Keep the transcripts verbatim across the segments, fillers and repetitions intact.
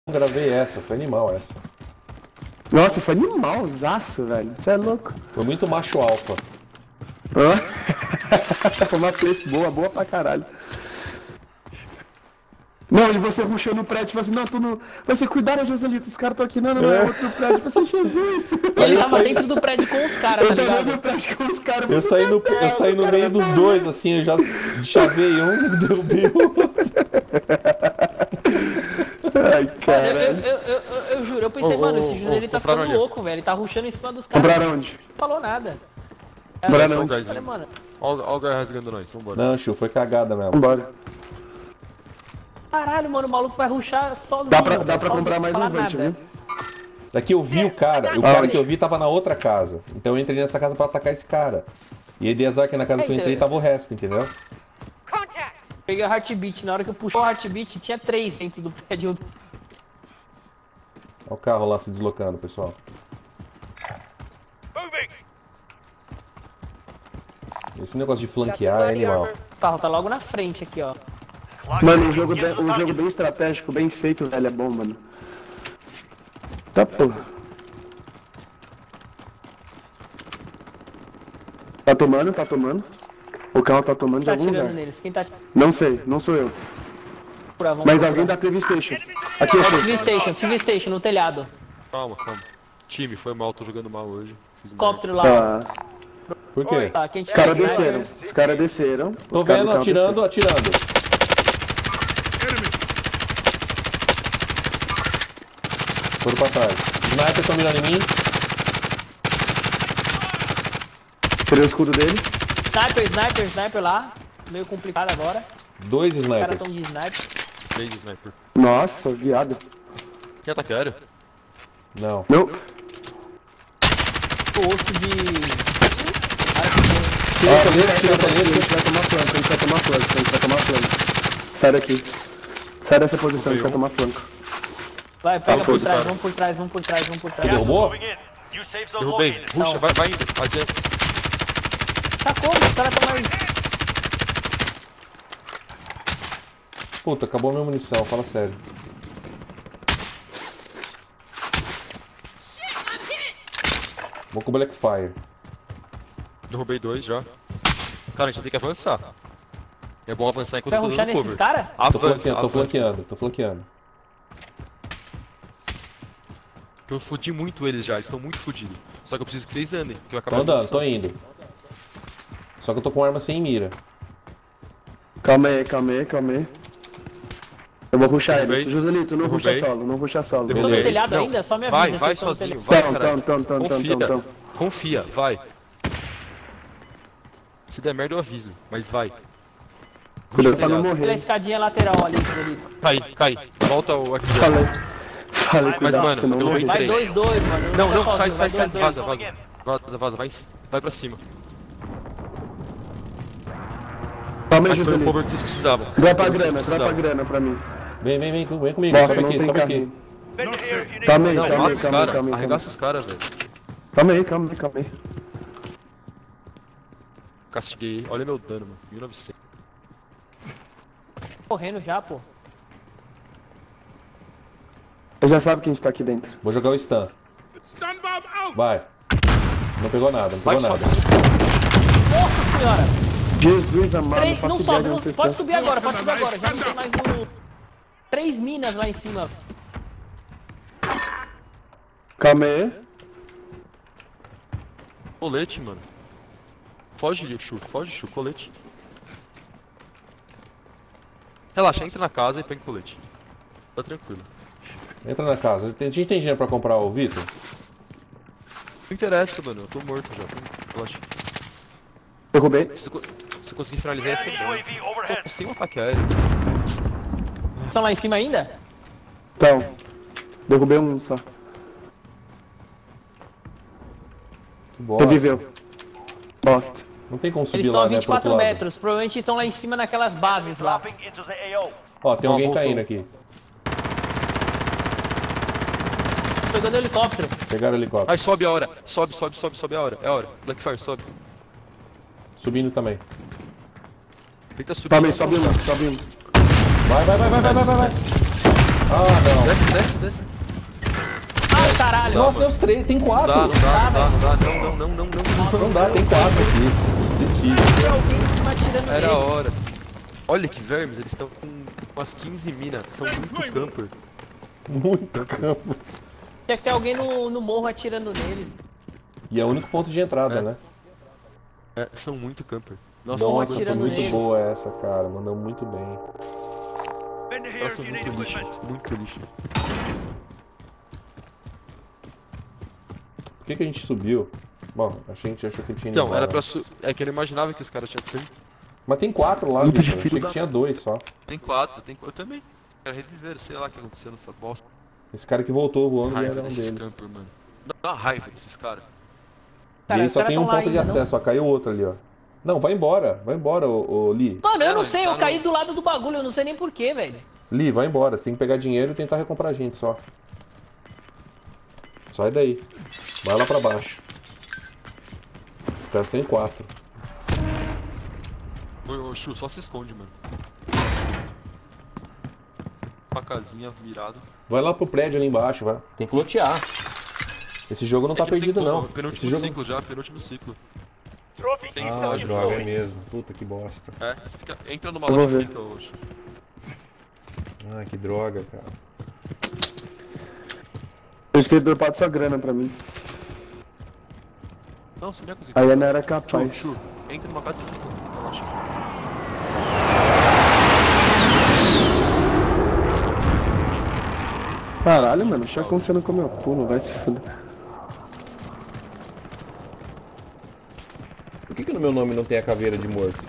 Gravei essa, foi animal essa. Nossa, foi animalzaço, velho. Você é louco. Foi muito macho alfa. Foi uma place boa, boa pra caralho. Não, e você rushou no prédio e falou assim, não, tô no... Você, cuidado, Joselito, os caras estão aqui, não, não, não, é outro prédio. Eu falei assim, Jesus. Ele tava saí... dentro do prédio com os caras, tá ligado? Eu tava no prédio com os caras. Eu saí no, Deus, eu saí no meio dos morrer. dois, assim, eu já chavei um, derrubei o outro. Ai, cara. Eu, eu, eu, eu, eu juro, eu pensei, oh, mano, esse Júnior, oh, ele tá ficando onde? louco, velho. Ele tá rushando em cima dos caras. Compraram onde? Não falou nada. Compraram onde? Eu falei, mano. Olha o lugar rasgando nós, vambora. Não, Chu, foi cagada mesmo. Vambora. Caralho, mano, o maluco vai rushar sozinho. Dá pra, dá pra comprar mais um vante, viu? Daqui eu vi o cara, o cara que eu vi tava na outra casa. Então eu entrei nessa casa pra atacar esse cara. E aí de azar que na casa que eu entrei tava o resto, entendeu? Peguei o Heartbeat, na hora que eu puxei o Heartbeat tinha três dentro do prédio. Olha o carro lá se deslocando, pessoal. Esse negócio de flanquear é animal. O carro tá logo na frente aqui, ó. Mano, um jogo, bem, um jogo bem estratégico, bem feito, velho, é bom, mano. Tá, porra. Tá tomando, tá tomando. O carro tá tomando de tá algum lugar. Neles? Quem tá... Não sei, não sou eu. Vamos Mas procurar. Alguém da T V Station. Aqui, é aqui. T V Station, T V Station, no telhado. Calma, calma. Time, foi mal, tô jogando mal hoje. Helicóptero lá. Ah. Por quê? Tá, Os caras desceram. Os caras desceram. Tô vendo, atirando, atirando. Foram pra trás. Sniper tão mirando em mim. Tirei o escudo dele. Sniper, sniper, sniper lá. Meio complicado agora. Dois Os snipers. caras tão de sniper. Três sniper. Nossa, viado. Quer ataque aéreo? Não. Não. O osso de... Tira a colheita, tira a colheita. A gente vai tomar flanco, a gente vai tomar flanco, a gente vai tomar flanco. Sai daqui. Sai dessa posição, a gente vai tomar flanco. Vai, pega Ah, por foi, trás, cara. vamos por trás, vamos por trás, vamos por trás. Derrubou? Derrubei. Puxa, vai, vai indo. Adianta. Tá como? Os caras tão mais... Puta, acabou a minha munição, fala sério. Vou com o Blackfire. Derrubei dois já. Cara, a gente tem que avançar. É bom avançar enquanto Vai eu tô rushar dando nesses cover. caras? Tô Avança, flanqueando, tô avança. flanqueando, tô flanqueando. Eu fudi muito eles já, eles estão muito fodidos. Só que eu preciso que vocês andem, que vai Tô acabar a andando, munição. tô indo. Só que eu tô com arma sem mira. Calma aí, calma aí, calma aí. Eu vou rushar Derrubei. eles. Joselito, não rusha Derrubei. solo, não rusha solo. Tô no Derrubei. telhado Não, ainda? Só me vai, avisa. vai se eu tô no sozinho, telhado. vai, Tão, caralho. tão, tão, tão, Confia, tão, tão. confia, vai. Se der merda eu aviso, mas vai. Cuidado pra não telhado. Pela morrer. escadinha lateral ali, Felipe. Cai, cai. Volta o aqui. Falei. Falei, Mas, cuidado, mano, senão eu morrer. Vai Três. dois, dois, mano. Não, tá não, sozinho, sai, sai, vai sai. dois, Vaza, dois. vaza. Vaza, vaza, vai, vai pra cima. Calma aí, Mas foi o cover Joselito. que vocês precisavam. Dropa a Foi o que vocês grana, dropa a precisavam. grana pra mim. Vem, vem, vem, vem comigo, Nossa, sobe não aqui, tem sobe carrinho. aqui. Calma aí, Não, calma mata aí, os calma aí, caras, calma aí. arregaça os caras, velho. Calma aí, calma aí, calma aí. Castiguei, olha meu dano, mano. mil e novecentos. Correndo já, pô. Eu já sabe quem está aqui dentro. Vou jogar o stun. Vai. Não pegou nada, não Vai, pegou sobe. nada. Nossa senhora! Jesus amado, não Três, faço não ideia sobe, de não, onde vocês pode estão. subir agora, pode subir agora. Já não tem mais um... Três minas lá em cima. Calma aí. Colete, mano. Foge, Chu, foge, Chu, colete. Relaxa, entra na casa e pega o colete. Tá tranquilo. Entra na casa. Tem- A gente tem dinheiro pra comprar o Vitor? Não interessa, mano, eu tô morto já. Relaxa. Derrubei. Se você se conseguir finalizar, ia ser bom. Tô sem um ataque aéreo. Estão lá em cima ainda? Então. Derrubei um só. Que bosta. Reviveu. Bosta. Não tem como subir Eles estão lá, a né, vinte e pro outro quatro lado. metros. Provavelmente estão lá em cima naquelas bases lá. Ó, tem Ó, alguém voltou. caindo aqui. Pegando helicóptero. Pegaram o helicóptero. Ai, sobe a hora. Sobe, sobe, sobe, sobe a hora. É a hora. Blackfire, sobe. Subindo também. Tenta subir. Calma aí, sobe um, sobe um. Vai, vai, vai, vai, vai, vai, vai. vai. Ah, não. Desce, desce, desce. Ah, caralho. Nossa, tem os três, tem Não quatro. dá, não dá, não dá, não dá, não, não, não, não, não. Não dá, tem quatro aqui. Desisti. Tem alguém que tá atirando Era a nele. hora. Olha que vermes, eles estão com umas quinze minas. São muito camper. Muito campo. Tinha que ter alguém no, no morro atirando nele. E é o único ponto de entrada, É. né? É, são muito camper. Nossa, Nossa, Nossa, foi atirando muito neles. boa essa, cara. Mandou muito bem. elas são muito lixo. Muito lixo. Por que, que a gente subiu? Bom, a gente achou que tinha ido Então, embora. era pra su... É que eu não imaginava que os caras tinham tanto. Mas tem quatro lá, Muito Vitor. difícil. Achei que tinha dois só. Tem quatro, tem quatro. Eu também. Os caras reviveram, sei lá o que aconteceu nessa bosta. Esse cara que voltou voando Raiva era um desses deles. camper, mano. Dá uma raiva desses caras. E aí os só caras tem um tão lá ponto de ainda, acesso, só caiu outro ali, ó. Não, vai embora, vai embora, ô, ô Lee. Mano, eu não Não, sei, ele tá eu caí no- do lado do bagulho, eu não sei nem porquê, velho. Lee, vai embora, você tem que pegar dinheiro e tentar recomprar a gente só. Sai daí. Vai lá pra baixo. Os caras tem quatro. Ô, ô, Chu, só se esconde, mano. Uma casinha mirado. Vai lá pro prédio ali embaixo, vai. Tem que lotear. Esse jogo não tá É que tem perdido, como, não. Penúltimo Esse jogo... ciclo já, penúltimo ciclo. Tem Ah, relógio droga, é flow. mesmo. Puta que bosta. É, fica, entra numa Eu vou loja e ver. fica, ô, Chu. Ah, que droga, cara. Eles ter dropado sua grana pra mim. Não, você não ia conseguir. Aí eu não era Chu, capaz. Chu, entra numa casa e fica. Relaxa. Caralho, mano, o que tá acontecendo com o meu pulo? Vai se fuder. Por que, que no meu nome não tem a caveira de morto?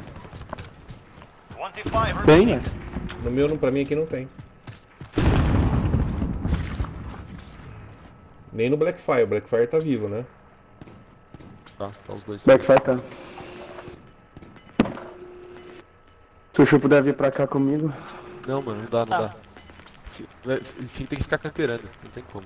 Bem, né? No meu, não- pra mim aqui não tem. Nem no Blackfire. O Blackfire tá vivo, né? Tá, tá os dois. Backfire tá. Se o Chu puder vir pra cá comigo. Não, mano, não dá, não Ah. dá. Vai- Enfim, tem que ficar camperando, não tem como.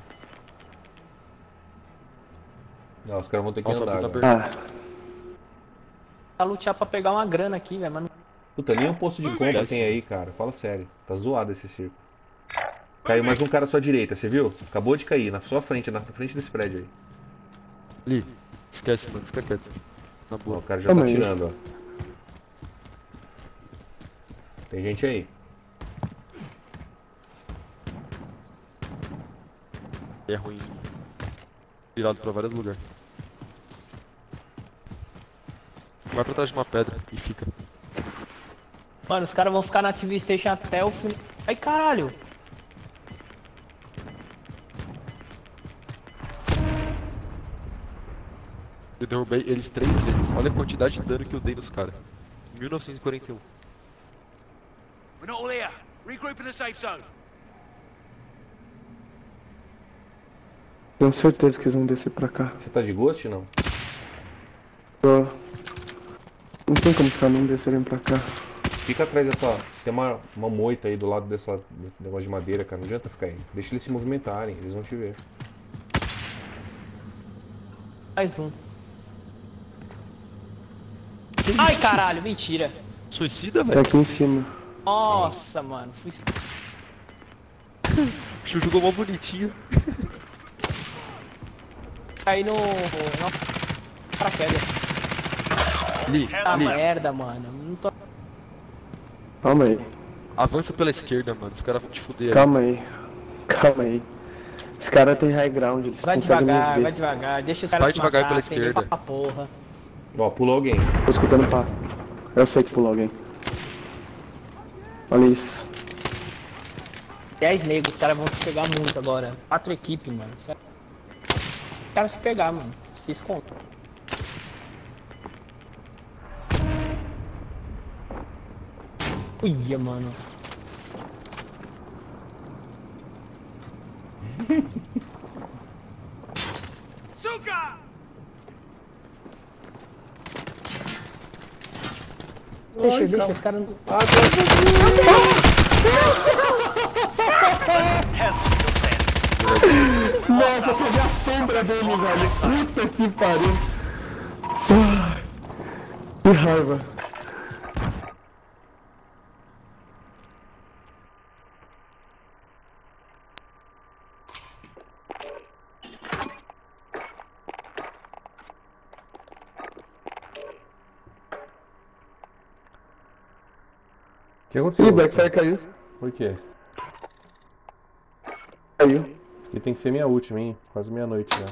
Não, os caras vão ter que Ó, andar Fabio, agora. na Ah, Tá lutear pra pegar uma grana aqui, velho, mas não... Puta, nem um posto de compra Esquece. tem aí, cara. Fala sério. Tá zoado esse circo. Caiu mais um cara à sua direita, você viu? Acabou de cair, na sua frente, na frente desse prédio aí. Li, esquece, mano, fica quieto. Na Ó, boa. o cara já Calma tá aí. atirando, ó. Tem gente aí. É ruim. Virado pra vários lugares. Vai pra trás de uma pedra e fica. Mano, os caras vão ficar na T V Station até o fim. Ai, caralho. Eu derrubei eles três vezes. Olha a quantidade de dano que eu dei nos caras. mil novecentos e quarenta e um. We're not all here. Regroup in the safe zone. tenho certeza que eles vão descer pra cá. Você tá de ghost, não? Tô. Não tem como os caras não descerem pra cá. Fica atrás dessa... Tem uma, uma moita aí do lado dessa, desse negócio de madeira, cara. Não adianta ficar aí. Deixa eles se movimentarem, eles vão te ver. Mais um. Ai, caralho, mentira. Suicida, É velho? aqui em cima. Nossa, mano. Fui... O Chu jogou mó bonitinho. Caí no... no... paraquedas. Li, Tá Li, merda, mano. Não tô... Calma aí. avança pela esquerda, mano. Os caras vão te fuder. aí. Calma aí. Calma aí. Os caras têm high ground, eles Vai conseguem devagar, me vai ver. devagar. Deixa os caras Vai se devagar matar, pela tem nem esquerda. pra porra. Ó, pulou alguém. Tô escutando passo. Eu sei que pulou alguém. Olha isso. dez negros, os caras vão se pegar muito agora. Quatro equipes, mano. Os caras se pegar, mano. Se escondem. Uia, mano. Suka! Deixa, deixa, os caras não... Nossa, você vê a sombra dele, velho. Puta que pariu. Ah, que raiva. que aconteceu? Ih, Blackfire caiu. Por quê? Caiu. Isso aqui tem que ser minha última, hein? Quase meia-noite já.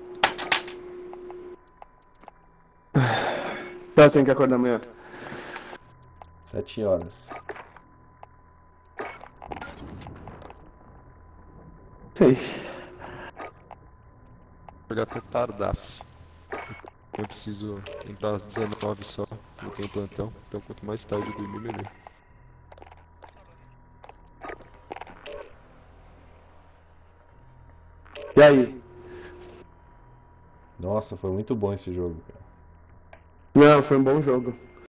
Tá, você tem que acordar amanhã. Sete horas. Sei. Jogar até tardaço. Eu preciso entrar às dezenove só. Eu tenho plantão. Então quanto mais tarde eu dormir, melhor. E aí? Nossa, foi muito bom esse jogo, cara. Não, foi um bom jogo.